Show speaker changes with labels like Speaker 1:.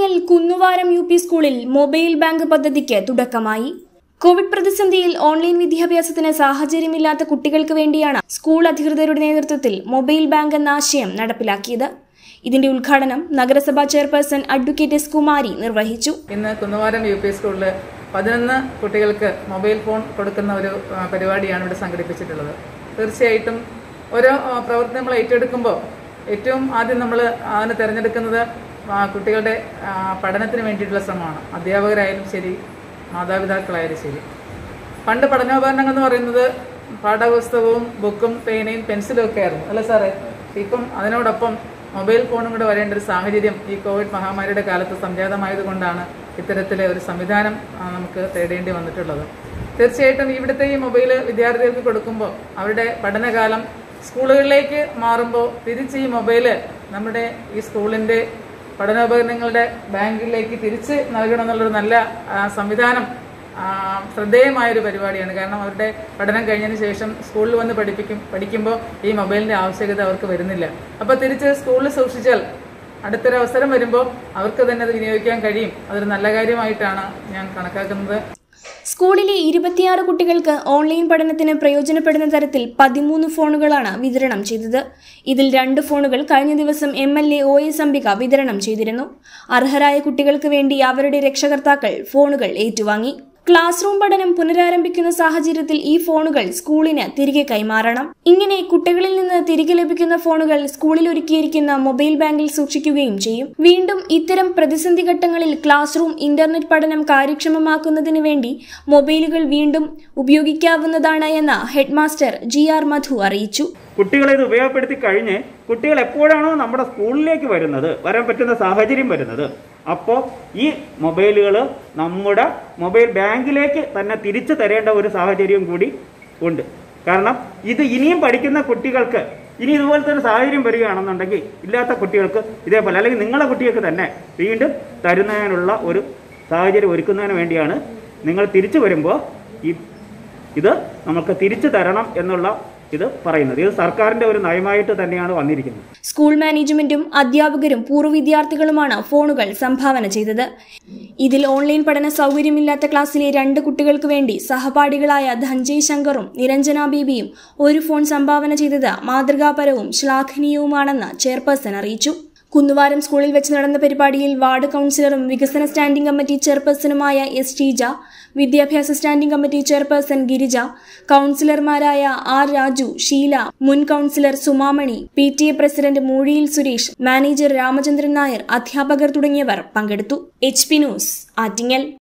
Speaker 1: Attingal Kunnuvaram U P സ്കൂളിൽ mobile bank പദ്ധതിക്ക് തുടക്കമായി. കോവിഡ് പ്രതിസന്ധിയിൽ ഓൺലൈൻ വിദ്യാഭ്യാസത്തിന് സാഹചര്യമില്ലാത്ത കുട്ടികൾക്ക് വേണ്ടിയാണ് സ്കൂൾ അധികൃതരുടെ നേതൃത്വത്തിൽ മൊബൈൽ ബാങ്ക് എന്ന ആശയം നടപ്പിലാക്കിയത്. ഇതിന്റെ ഉദ്ഘാടനം നഗരസഭാ ചെയർപേഴ്സൺ അഡ്വക്കേറ്റ് എസ് കുമാരി നിർവഹിച്ചു.
Speaker 2: ഇന്ന് കുന്നുവാരം യു പി സ്കൂളിൽ 11 കുട്ടികൾക്ക് മൊബൈൽ ഫോൺ കൊടുക്കുന്ന ഒരു പരിപാടിയാണ് ഇവിടെ സംഘടിപ്പിച്ചിട്ടുള്ളത്. തീർച്ചയായിട്ടും ഓരോ പ്രവർത്തനങ്ങൾ ഏറ്റെടുക്കുമ്പോൾ ഏറ്റവും ആദ്യം നമ്മൾ അതിന് തിരഞ്ഞെടുക്കുന്നത് കുട്ടികളുടെ പഠനത്തിന് വേണ്ടിയിട്ടുള്ള ശ്രമമാണ്. അധ്യാപകരായാലും ശരി, മാതാപിതാക്കളായാലും ശരി. പണ്ട് പഠനോപകരണങ്ങൾ എന്ന് പറയുന്നത് പാഠപുസ്തകവും ബുക്കും പേനയും പെൻസിലും ഒക്കെ ആയിരുന്നു, അല്ല സാറേ? ഇപ്പം അതിനോടൊപ്പം മൊബൈൽ ഫോണും കൂടെ വരേണ്ട ഒരു സാഹചര്യം ഈ കോവിഡ് മഹാമാരിയുടെ കാലത്ത് സംജാതമായതുകൊണ്ടാണ് ഇത്തരത്തിലെ ഒരു സംവിധാനം നമുക്ക് തേടേണ്ടി വന്നിട്ടുള്ളത്. തീർച്ചയായിട്ടും ഇവിടുത്തെ ഈ മൊബൈൽ വിദ്യാർത്ഥികൾക്ക് കൊടുക്കുമ്പോൾ അവരുടെ പഠനകാലം സ്കൂളുകളിലേക്ക് മാറുമ്പോൾ തിരിച്ച് ഈ മൊബൈല് നമ്മുടെ ഈ സ്കൂളിൻ്റെ പഠനോപകരണങ്ങളുടെ ബാങ്കിലേക്ക് തിരിച്ച് നൽകണമെന്നുള്ളൊരു നല്ല സംവിധാനം ശ്രദ്ധേയമായൊരു പരിപാടിയാണ്. കാരണം അവരുടെ പഠനം കഴിഞ്ഞതിന് ശേഷം സ്കൂളിൽ വന്ന് പഠിക്കുമ്പോൾ ഈ മൊബൈലിൻ്റെ ആവശ്യകത അവർക്ക് വരുന്നില്ല. അപ്പോൾ തിരിച്ച് സ്കൂളിൽ സൂക്ഷിച്ചാൽ അടുത്തൊരവസരം വരുമ്പോൾ അവർക്ക് തന്നെ അത് വിനിയോഗിക്കാൻ കഴിയും. അതൊരു നല്ല കാര്യമായിട്ടാണ് ഞാൻ കണക്കാക്കുന്നത്.
Speaker 1: സ്കൂളിലെ 26 കുട്ടികൾക്ക് ഓൺലൈൻ പഠനത്തിന് പ്രയോജനപ്പെടുന്ന തരത്തിൽ 13 ഫോണുകളാണ് വിതരണം ചെയ്തത്. ഇതിൽ 2 ഫോണുകൾ കഴിഞ്ഞ ദിവസം MLA OS അംബിക വിതരണം ചെയ്തിരുന്നു. അർഹരായ കുട്ടികൾക്ക് വേണ്ടി അവരുടെ രക്ഷകർത്താക്കൾ ഫോണുകൾ ഏറ്റുവാങ്ങി. ക്ലാസ് റൂം പഠനം പുനരാരംഭിക്കുന്ന സാഹചര്യത്തിൽ ഈ ഫോണുകൾ സ്കൂളിന് തിരികെ കൈമാറണം. ഇങ്ങനെ കുട്ടികളിൽ നിന്ന് തിരികെ ലഭിക്കുന്ന ഫോണുകൾ സ്കൂളിൽ ഒരുക്കിയിരിക്കുന്ന മൊബൈൽ ബാങ്കിൽ സൂക്ഷിക്കുകയും ചെയ്യും. വീണ്ടും ഇത്തരം പ്രതിസന്ധി ഘട്ടങ്ങളിൽ ക്ലാസ് റൂം ഇന്റർനെറ്റ് പഠനം കാര്യക്ഷമമാക്കുന്നതിന് വേണ്ടി മൊബൈലുകൾ വീണ്ടും ഉപയോഗിക്കാവുന്നതാണ് എന്ന് ഹെഡ്മാസ്റ്റർ GR മധു അറിയിച്ചു.
Speaker 3: കുട്ടികളെ ഇത് ഉപയോഗപ്പെടുത്തി കഴിഞ്ഞ് കുട്ടികൾ എപ്പോഴാണോ നമ്മുടെ സ്കൂളിലേക്ക് വരാൻ പറ്റുന്ന സാഹചര്യം വരുന്നത്, അപ്പോൾ ഈ മൊബൈലുകൾ നമ്മുടെ മൊബൈൽ ബാങ്കിലേക്ക് തന്നെ തിരിച്ചു തരേണ്ട ഒരു സാഹചര്യം കൂടി ഉണ്ട്. കാരണം ഇത് ഇനിയും പഠിക്കുന്ന കുട്ടികൾക്ക് ഇനി ഇതുപോലത്തെ ഒരു സാഹചര്യം വരികയാണെന്നുണ്ടെങ്കിൽ ഇല്ലാത്ത കുട്ടികൾക്ക് ഇതേപോലെ, അല്ലെങ്കിൽ നിങ്ങളുടെ കുട്ടികൾക്ക് തന്നെ വീണ്ടും തരുന്നതിനുള്ള ഒരു സാഹചര്യം ഒരുക്കുന്നതിന് വേണ്ടിയാണ് നിങ്ങൾ തിരിച്ചു വരുമ്പോൾ ഇത് നമുക്ക് തിരിച്ചു തരണം എന്നുള്ള ഇത് പറയുന്നത്. ഇത് സർക്കാരിന്റെ ഒരു നയമായിട്ട് തന്നെയാണ് വന്നിരിക്കുന്നത്.
Speaker 1: സ്കൂൾ മാനേജ്മെന്റും അധ്യാപകരും പൂർവ്വ വിദ്യാർത്ഥികളുമാണ് ഫോണുകൾ സംഭാവന ചെയ്തത്. ഇതിൽ ഓൺലൈൻ പഠന സൗകര്യമില്ലാത്ത ക്ലാസ്സിലെ 2 കുട്ടികൾക്ക് വേണ്ടി സഹപാഠികളായ ധഞ്ജയ് ശങ്കറും നിരഞ്ജന ബേബിയും ഒരു ഫോൺ സംഭാവന ചെയ്തത് മാതൃകാപരവും ശ്ലാഘനീയവുമാണെന്ന് ചെയർപേഴ്സൺ അറിയിച്ചു. കുന്നുവാരം സ്കൂളിൽ വെച്ച് നടന്ന പരിപാടിയിൽ വാർഡ് കൌൺസിലറും വികസന സ്റ്റാൻഡിംഗ് കമ്മിറ്റി ചെയർപേഴ്സണുമായ S ഷീജ, വിദ്യാഭ്യാസ സ്റ്റാൻഡിംഗ് കമ്മിറ്റി ചെയർപേഴ്സൺ ഗിരിജ, കൌൺസിലർമാരായ R രാജു, ഷീല, മുൻ councillor Sumamani, PTA president Moozhiyil Suresh, manager Ramachandran Nair, അധ്യാപകർ തുടങ്ങിയവർ പങ്കെടുത്തു. HP news, Attingal.